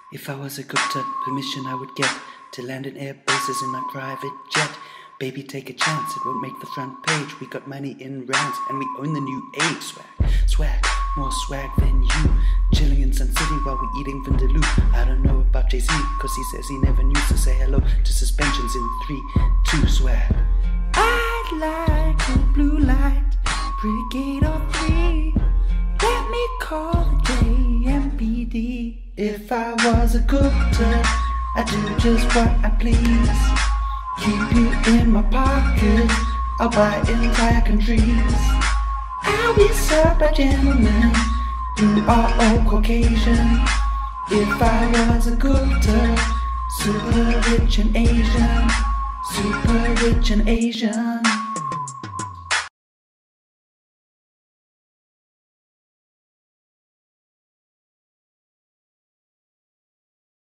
If I was a Gupta, permission I would get to land in air bases in my private jet. Baby, take a chance, it won't make the front page. We got money in rounds and we own the new age. Swag, more swag than you. Chilling in Sun City while we eating vindaloo. I don't know about Jay-Z, cause he says he never knew. So say hello to suspensions in 3, 2, swag. I'd like a blue light, brigade of 3. Let me call the JMPD. If I was a Gupta, I'd do just what I please. Keep you in my pocket, I'll buy entire countries. I'll be served by gentlemen who are all Caucasian. If I was a Gupta, super rich and Asian, super rich and Asian.